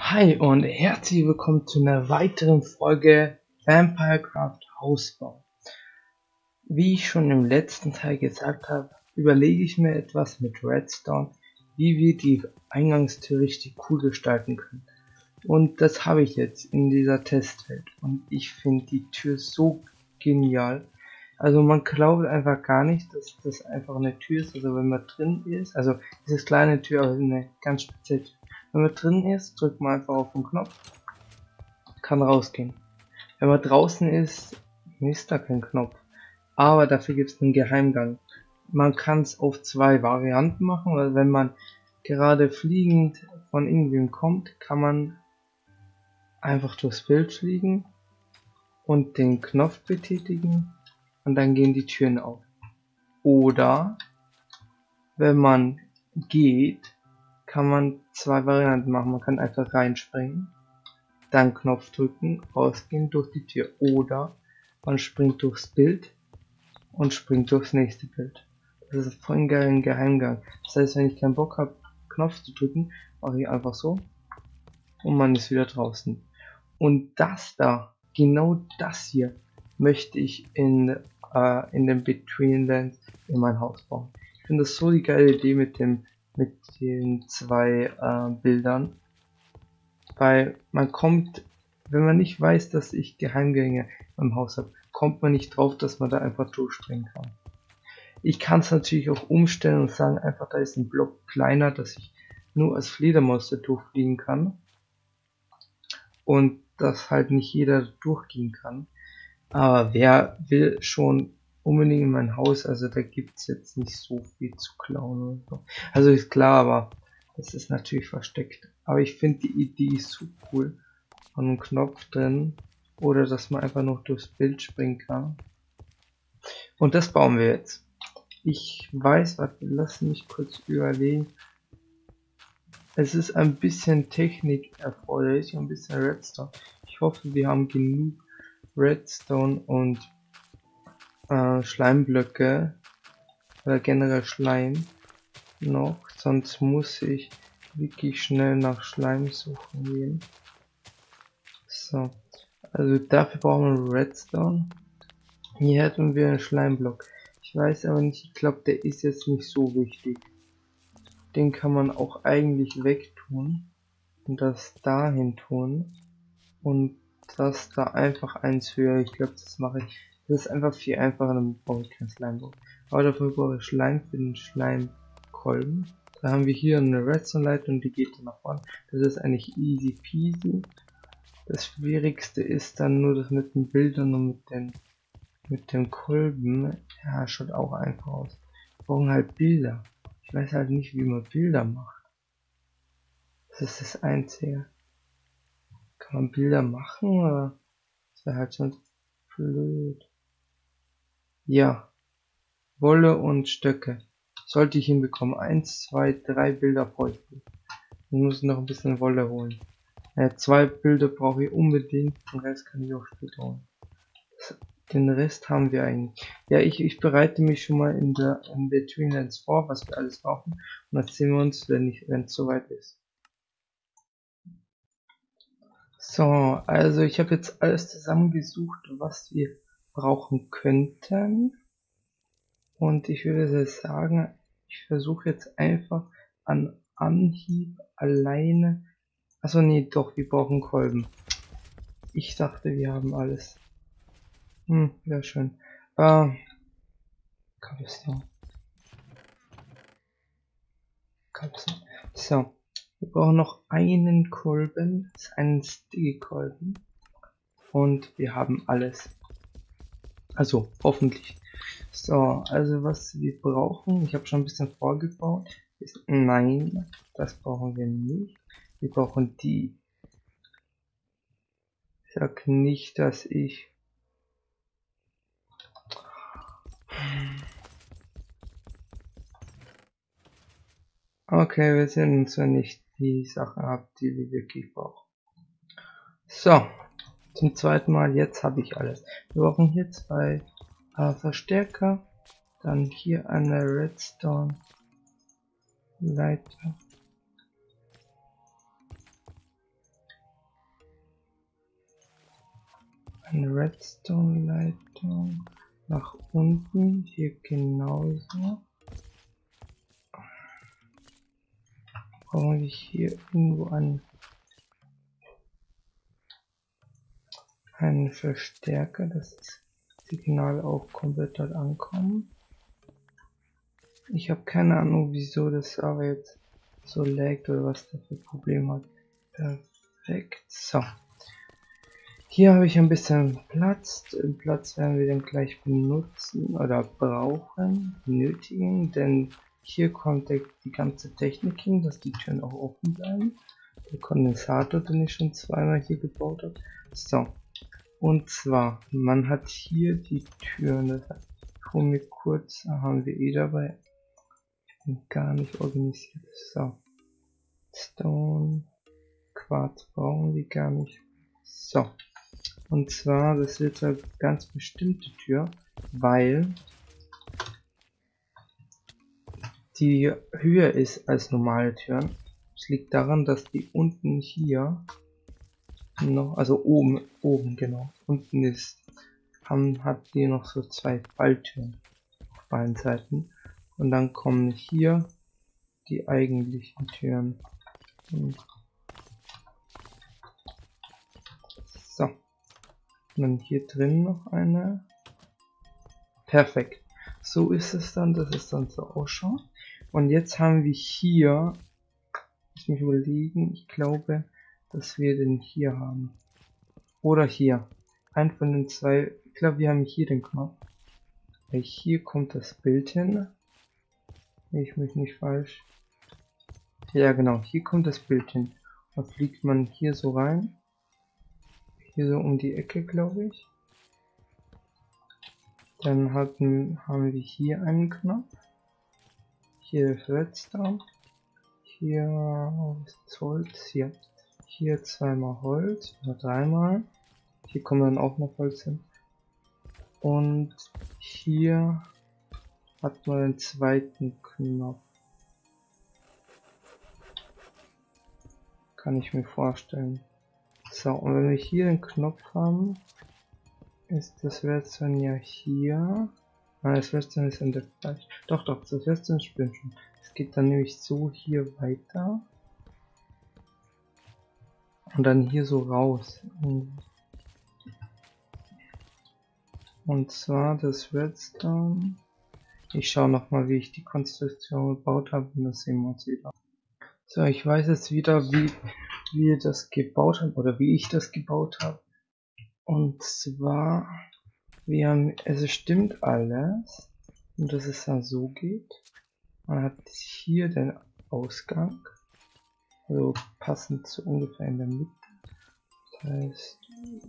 Hi und herzlich willkommen zu einer weiteren Folge Vampirecraft Hausbau. Wie ich schon im letzten Teil gesagt habe, überlege ich mir etwas mit Redstone, wie wir die Eingangstür richtig cool gestalten können. Und das habe ich jetzt in dieser Testwelt und ich finde die Tür so genial. Also man glaubt einfach gar nicht, dass das einfach eine Tür ist, also wenn man drin ist, also diese kleine Tür, aber eine ganz spezielle Tür. Wenn man drin ist, drückt man einfach auf den Knopf, kann rausgehen. Wenn man draußen ist da kein Knopf, aber dafür gibt es einen Geheimgang. Man kann es auf zwei Varianten machen, weil wenn man gerade fliegend von irgendwem kommt, kann man einfach durchs Bild fliegen und den Knopf betätigen und dann gehen die Türen auf. Oder wenn man geht, kann man zwei Varianten machen. Man kann einfach reinspringen, dann Knopf drücken, rausgehen durch die Tür. Oder man springt durchs Bild und springt durchs nächste Bild. Das ist voll ein geiler Geheimgang. Das heißt, wenn ich keinen Bock habe, Knopf zu drücken, mache ich einfach so und man ist wieder draußen. Und das da, genau das hier, möchte ich in den Betweenlands in mein Haus bauen. Ich finde das so die geile Idee mit den zwei Bildern, weil man kommt, wenn man nicht weiß, dass ich Geheimgänge im Haus habe, kommt man nicht drauf, dass man da einfach durchspringen kann. Ich kann es natürlich auch umstellen und sagen, einfach da ist ein Block kleiner, dass ich nur als Fledermaus da durchfliegen kann und dass halt nicht jeder durchgehen kann. Aber wer will schon unbedingt in mein Haus? Also da gibt es jetzt nicht so viel zu klauen oder so. Also ist klar, aber das ist natürlich versteckt. Aber ich finde die Idee so cool. Von einem Knopf drin. Oder dass man einfach noch durchs Bild springen kann. Und das bauen wir jetzt. Ich weiß, warte, lass mich kurz überlegen. Es ist ein bisschen Technik erforderlich, ein bisschen Redstone. Ich hoffe, wir haben genug Redstone und Schleimblöcke oder generell Schleim noch, sonst muss ich wirklich schnell nach Schleim suchen gehen. So, also dafür brauchen wir Redstone. Hier hätten wir einen Schleimblock. Ich weiß aber nicht, ich glaube, der ist jetzt nicht so wichtig. Den kann man auch eigentlich wegtun und das dahin tun und das da einfach eins höher. Ich glaube, das mache ich. Das ist einfach viel einfacher, dann brauche ich kein Slime. Aber dafür brauche ich Schleim für den Schleimkolben. Da haben wir hier eine Redstone-Leitung und die geht dann nach vorne. Das ist eigentlich easy peasy. Das Schwierigste ist dann nur das mit den Bildern und mit dem Kolben. Ja, schaut auch einfach aus. Wir brauchen halt Bilder. Ich weiß halt nicht, wie man Bilder macht. Das ist das Einzige. Kann man Bilder machen, oder? Das wäre halt sonst blöd. Ja, Wolle und Stöcke. Sollte ich hinbekommen. 1, 2, 3 Bilder bräuchte ich. Ich muss noch ein bisschen Wolle holen. 2 Bilder brauche ich unbedingt. Den Rest kann ich auch später holen. Den Rest haben wir eigentlich. Ja, ich bereite mich schon mal in Betweenlands vor, was wir alles brauchen. Und dann sehen wir uns, wenn es soweit ist. So, also ich habe jetzt alles zusammengesucht, was wir brauchen könnten. Und ich würde sagen, ich versuche jetzt einfach an Anhieb alleine. Achso, nee, doch, wir brauchen Kolben. Ich dachte, wir haben alles. Ja, schön. Cobblestone. So, wir brauchen noch einen Kolben, das ist einen Sticky-Kolben. Und wir haben alles. Also, hoffentlich. So, also was wir brauchen, ich habe schon ein bisschen vorgebaut, ist, nein, das brauchen wir nicht. Wir brauchen die. Ich sag nicht, dass ich... Okay, wir sehen uns, wenn ich die Sachen habe, die wir wirklich brauchen. So, zum zweiten Mal, jetzt habe ich alles. Wir brauchen hier zwei Verstärker, dann hier eine Redstone Leiter. eine Redstone-Leitung nach unten, hier genauso. Brauche ich hier irgendwo einen Verstärker, dass das Signal auch komplett dort ankommt. Ich habe keine Ahnung, wieso das aber jetzt so laggt oder was das für Problem hat. Perfekt. So. Hier habe ich ein bisschen Platz. Den Platz werden wir dann gleich benutzen oder benötigen, denn hier kommt die ganze Technik hin, dass die Türen auch offen bleiben. Der Kondensator, den ich schon zweimal hier gebaut habe. So. Und zwar, man hat hier die Türen. Das heißt, ich hole mir kurz, haben wir eh dabei. Ich bin gar nicht organisiert. So. Stone, Quarz brauchen wir gar nicht. So. Und zwar, das wird eine ganz bestimmte Tür, weil die höher ist als normale Türen. Es liegt daran, dass die unten hier noch, also oben genau, unten hat die noch so zwei Falltüren auf beiden Seiten. Und dann kommen hier die eigentlichen Türen. So. Und dann hier drin noch eine. Perfekt. So ist es dann, dass es dann so ausschaut. Und jetzt haben wir hier, muss mich überlegen, ich glaube, dass wir den hier haben. Oder hier. Ein von den zwei, ich glaube, wir haben hier den Knopf. Weil hier kommt das Bild hin. Ich mich nicht falsch. Ja genau, hier kommt das Bild hin. Da fliegt man hier so rein. Hier so um die Ecke, glaube ich. Dann haben wir hier einen Knopf. Hier ist Redstone. Hier ist Holz. Hier zweimal Holz. Oder dreimal. Hier kommt dann auch noch Holz hin. Und hier hat man den zweiten Knopf. Kann ich mir vorstellen. So, und wenn wir hier den Knopf haben, ist das Redstone ja hier. Nein, das Redstone ist in der falsch. Doch, das Redstone stimmt schon. Es geht dann nämlich so hier weiter. Und dann hier so raus. Und zwar das Redstone. Ich schaue nochmal, wie ich die Konstruktion gebaut habe, und das sehen wir uns wieder. So, ich weiß jetzt wieder, wie wir das gebaut haben, oder wie ich das gebaut habe. Und zwar, es stimmt alles, und dass es dann so geht. Man hat hier den Ausgang, also passend zu ungefähr in der Mitte. Das heißt,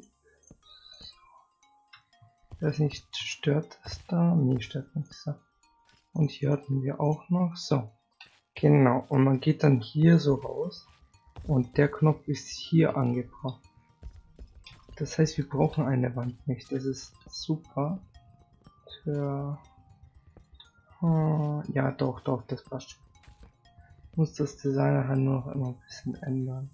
ich weiß nicht, stört das da? Nee, stört nicht so. Und hier hatten wir auch noch, so. Genau, und man geht dann hier so raus und der Knopf ist hier angebracht. Das heißt, wir brauchen eine Wand nicht. Das ist super für... ja, doch, das passt schon. Muss das Design halt nur noch immer ein bisschen ändern.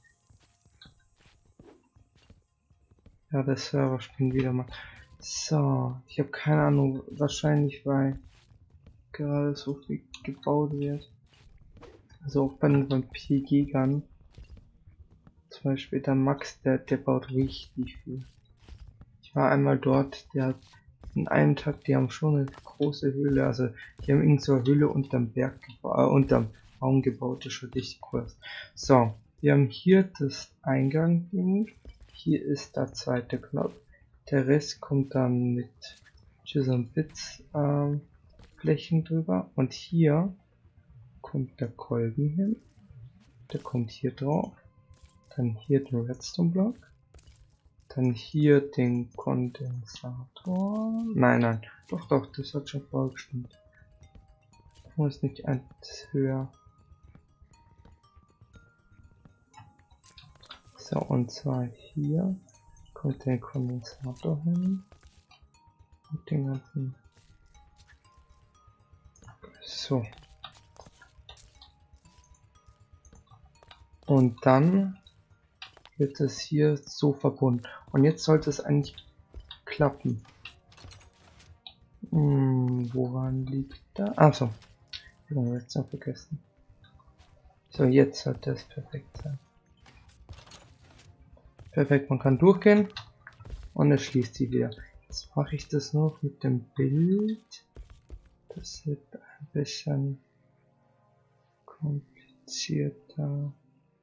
Ja, der Server spinnt wieder mal. So, ich habe keine Ahnung, wahrscheinlich weil gerade so viel gebaut wird. Also auch bei den Vampir-Gegern. Zum Beispiel der Max, der baut richtig viel. Ich war einmal dort, der hat in einem Tag, die haben schon eine große Höhle, also die haben irgend so eine Höhle unterm Berg unterm Baum gebaut, das schon richtig cool ist. So, wir haben hier das Eingang-Ding, hier ist der zweite Knopf, der Rest kommt dann mit Chisel Bits Flächen drüber und hier kommt der Kolben hin, der kommt hier drauf, dann hier den Redstone Block, dann hier den Kondensator. Nein, doch, das hat schon vorher gestimmt. Muss nicht eins höher. So, und zwar hier kommt der Kondensator hin. Und den ganzen. So. Und dann wird es hier so verbunden. Und jetzt sollte es eigentlich klappen. Woran liegt da? Achso, ich habe jetzt noch vergessen. So, jetzt sollte es perfekt sein. Perfekt, man kann durchgehen und es schließt sie wieder. Jetzt mache ich das noch mit dem Bild. Das wird ein bisschen komplizierter.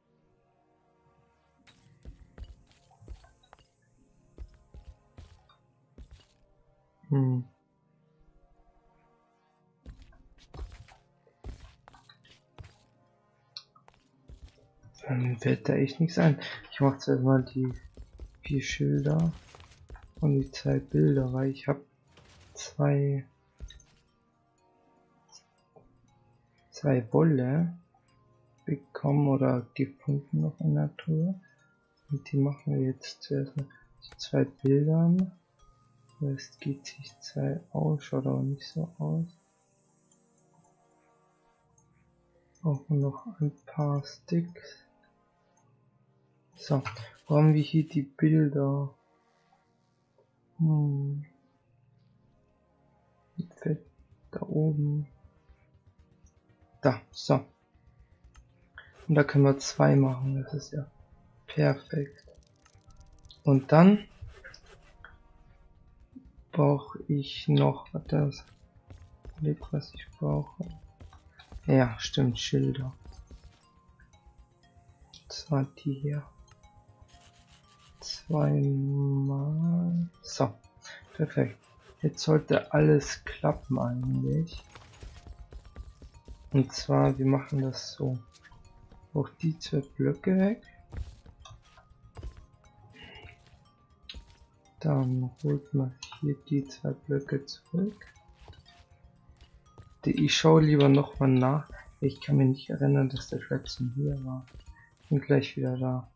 Dann fällt da echt nichts ein. Ich mache zuerst mal die 4 Schilder und die 2 Bilder, weil ich habe zwei Wolle bekommen oder gefunden noch in der Natur. Und die machen wir jetzt zuerst mal zu 2 Bildern. Das geht sich 2 aus, schaut aber nicht so aus. Auch noch ein paar Sticks. So, wo haben wir hier die Bilder? Fett da oben. Da, so. Und da können wir 2 machen, das ist ja perfekt. Und dann brauche ich noch das, was ich brauche. Ja, stimmt, Schilder. Und zwar die hier. 2 mal. So, perfekt. Jetzt sollte alles klappen eigentlich. Und zwar, wir machen das so. Auch die 2 Blöcke weg. Dann holt man hier die 2 Blöcke zurück. Ich schaue lieber noch mal nach. Ich kann mich nicht erinnern, dass der Redstone hier war. Bin gleich wieder da.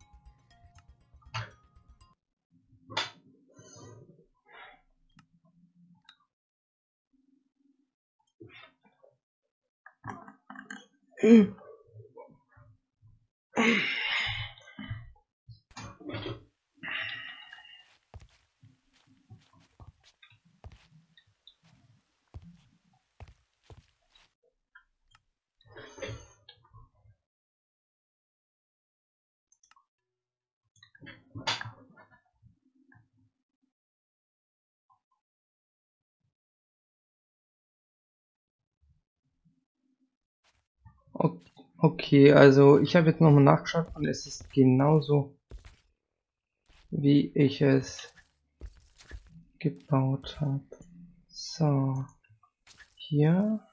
Okay, also ich habe jetzt nochmal nachgeschaut und es ist genauso, wie ich es gebaut habe. So, hier.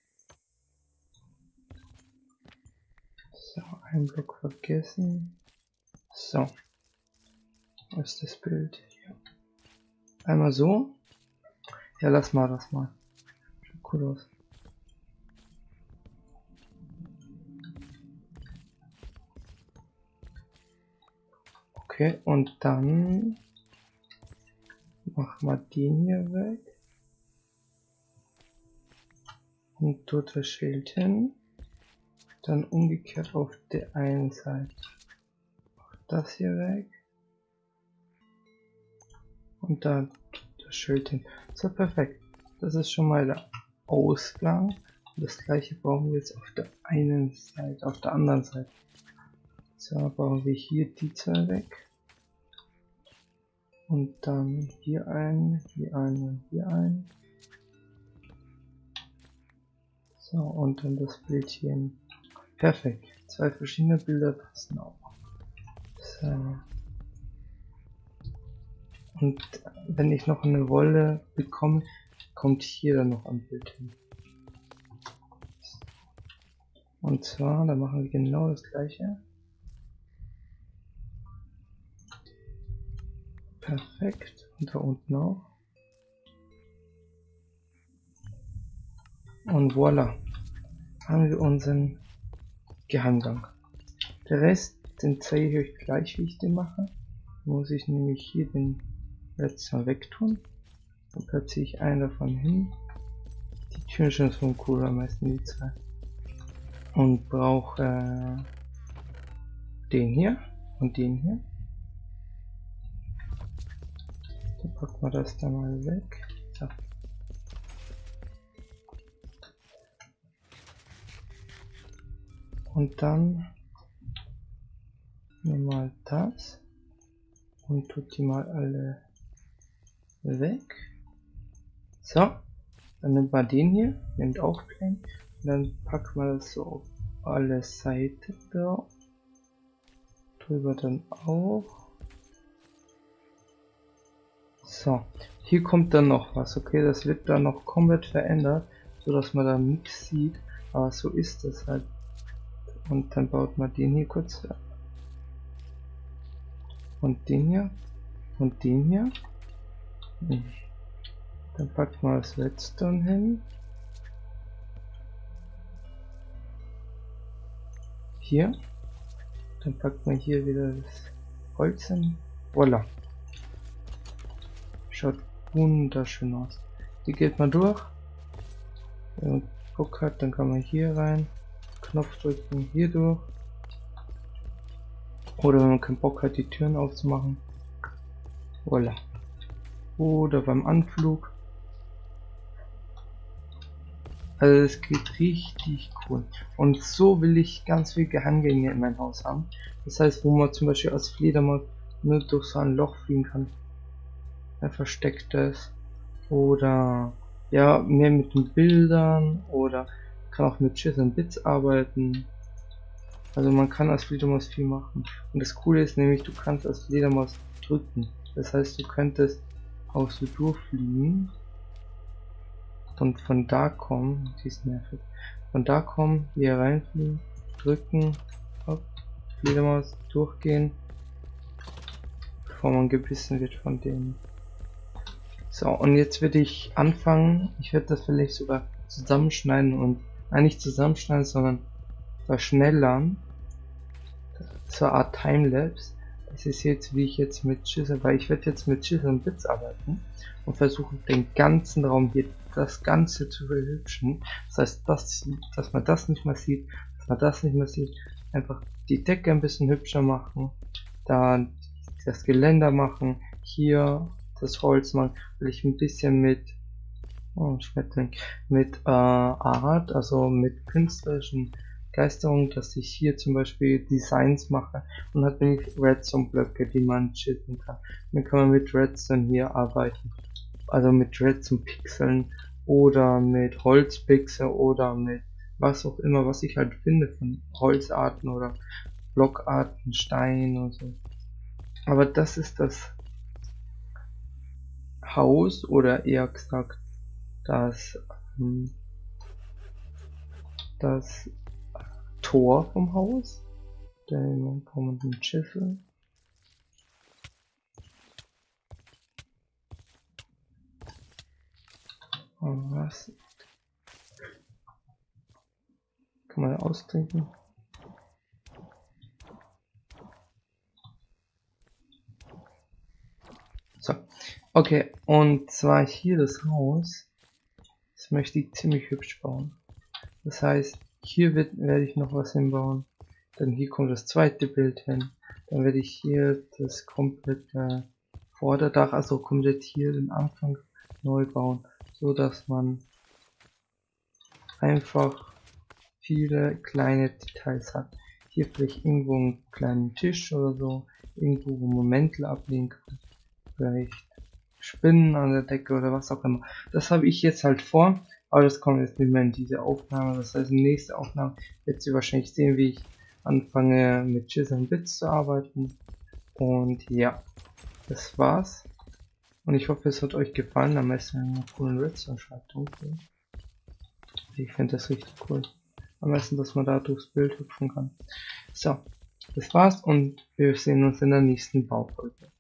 So, ein Block vergessen. So, was ist das Bild hier? Einmal so. Ja, lass mal. Sieht cool aus. Okay, und dann machen wir den hier weg. Und dort das Schild hin. Dann umgekehrt auf der einen Seite. Das hier weg. Und dann das Schild hin. So, perfekt. Das ist schon mal der Ausgang. Und das gleiche brauchen wir jetzt auf der einen Seite, auf der anderen Seite. So, bauen wir hier die 2 weg. Und dann hier ein, hier ein und hier ein. So, und dann das Bildchen. Perfekt. 2 verschiedene Bilder passen auch. So. Und wenn ich noch eine Wolle bekomme, kommt hier dann noch ein Bild hin. Und zwar, da machen wir genau das gleiche. Perfekt. Und da unten auch. Und voilà. Haben wir unseren Geheimgang. Der Rest, den zeige ich euch gleich, wie ich den mache. Muss ich nämlich hier den Redstone wegtun. Dann platziere ich einen davon hin. Die Türen sind schon cool, am meisten die 2. Und brauche den hier und den hier. packen wir das da mal weg. So. Und dann nehmen wir mal das und tut die mal alle weg. So, dann nimmt man den hier, nimmt auch Plane und dann packen wir das so auf alle Seiten da. Drüber dann auch. So, hier kommt dann noch was, okay, das wird dann noch komplett verändert, so dass man da nichts sieht, aber so ist das halt. Und dann baut man den hier kurz und den hier und den hier. Dann packt man das Redstone hin. Hier. Dann packt man hier wieder das Holz hin. Voila. Schaut wunderschön aus. Die geht man durch. Wenn man Bock hat, dann kann man hier rein. Knopf drücken, hier durch. Oder wenn man keinen Bock hat, die Türen aufzumachen. Voila. Oder beim Anflug. Also es geht richtig cool. Und so will ich ganz viele Geheimgänge in mein Haus haben. Das heißt, wo man zum Beispiel als Fledermaus nur durch so ein Loch fliegen kann. Ein verstecktes. Oder ja, mehr mit den Bildern. Oder kann auch mit Chips und Bits arbeiten. Also man kann als Fledermaus viel machen. Und das Coole ist nämlich, du kannst als Fledermaus drücken. Das heißt, du könntest auch so durchfliegen. Und von da kommen, die ist nervig, von da kommen, hier reinfliegen, drücken, auf Fledermaus durchgehen, bevor man gebissen wird von denen. So, und jetzt werde ich anfangen, ich werde das vielleicht sogar zusammenschneiden und, nicht zusammenschneiden, sondern verschnellern, so eine Art Timelapse. Das ist jetzt, wie ich jetzt mit Chisel, weil ich werde jetzt mit Chisel und Bits arbeiten und versuchen, den ganzen Raum hier, das Ganze zu verhübschen. Das heißt, dass man das nicht mehr sieht, dass man das nicht mehr sieht. Einfach die Decke ein bisschen hübscher machen, dann das Geländer machen, hier das Holz machen, will ich ein bisschen mit Art, also mit künstlerischen Begeisterung, dass ich hier zum Beispiel Designs mache und hat nämlich Redstone Blöcke, die man chippen kann. Dann kann man mit Redstone hier arbeiten, also mit Redstone Pixeln oder mit Holzpixel oder mit was auch immer, was ich halt finde von Holzarten oder Blockarten, Stein und so. Aber das ist das Haus oder eher gesagt das Tor vom Haus. Dann kommen die Schiffe. Und was? Kann man austrinken? So. Okay, und zwar hier das Haus. Das möchte ich ziemlich hübsch bauen. Das heißt, hier werde ich noch was hinbauen. Dann hier kommt das zweite Bild hin. Dann werde ich hier das komplette Vorderdach, also komplett hier den Anfang neu bauen, so dass man einfach viele kleine Details hat. Hier vielleicht irgendwo einen kleinen Tisch oder so, irgendwo wo man Mäntel ablegen kann, vielleicht Spinnen an der Decke oder was auch immer. Das habe ich jetzt halt vor, aber das kommt jetzt nicht mehr in diese Aufnahme. Das heißt, in der nächsten Aufnahme werdet ihr wahrscheinlich sehen, wie ich anfange mit Chisel und Bits zu arbeiten. Und ja, das war's. Und ich hoffe, es hat euch gefallen. Am besten eine coole Redstone-Schaltung. Ich finde das richtig cool. Am besten, dass man da durchs Bild hüpfen kann. So, das war's und wir sehen uns in der nächsten Baufolge.